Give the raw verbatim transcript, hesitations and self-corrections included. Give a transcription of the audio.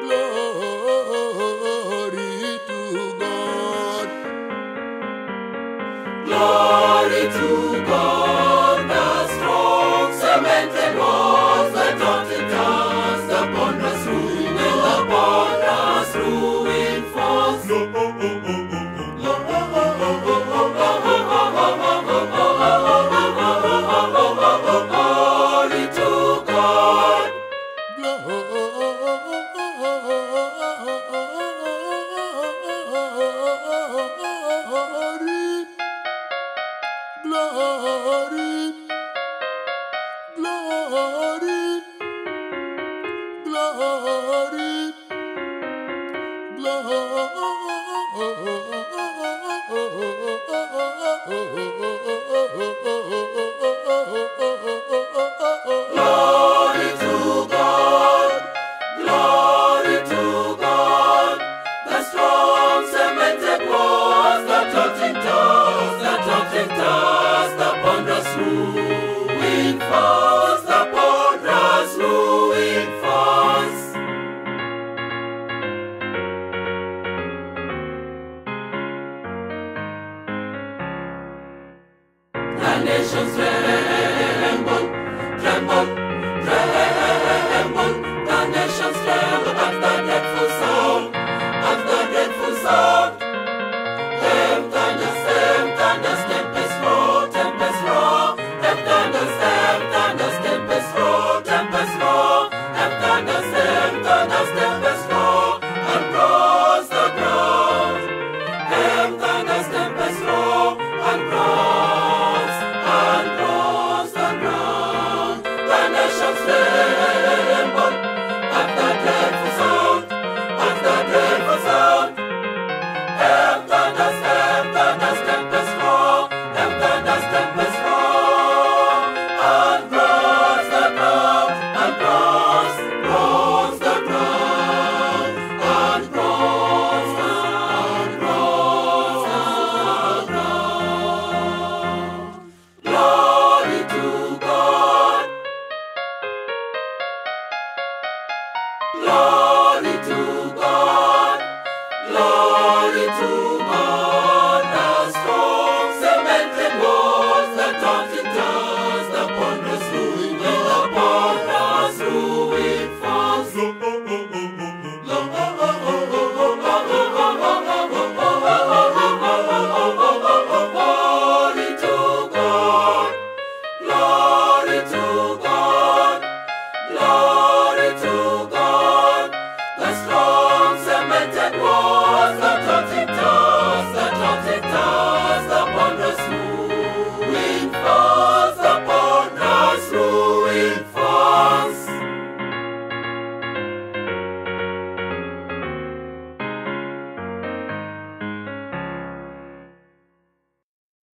Glory to God. Glory to God, the strong cemented walls, the daunting task, the ponderous ruin, and the ponderous ruin falls. Glory to God. Glory, glory, glory, Glory to God, glory to God, the strong cemented walls, the daunting task, the daunting task, the ponderous ruin falls, the ponderous ruin falls. The nations tremble, tremble, tremble. The nations tremble at the dreadful sound, at the dreadful sound. Them thunders, them thunders, tempest roar, tempest roar. Them thunders, them thunders, tempest roar, tempest roar. Them thunders, them thunders, tempest roar, and roars the ground. Them thunders, tempest roar, and roars, and roars the ground. The nations tremble at the dreadful sound, at the dreadful sound. Them thunders, them thunders, tempest roar, them thunders, tempest roar, and roars the ground, and roars, roars the ground, and roars, and roars the ground. Glory to God. Glory to God, glory to God, the strong cemented walls, the daunting task, the ponderous ruin, and the ponderous ruin falls.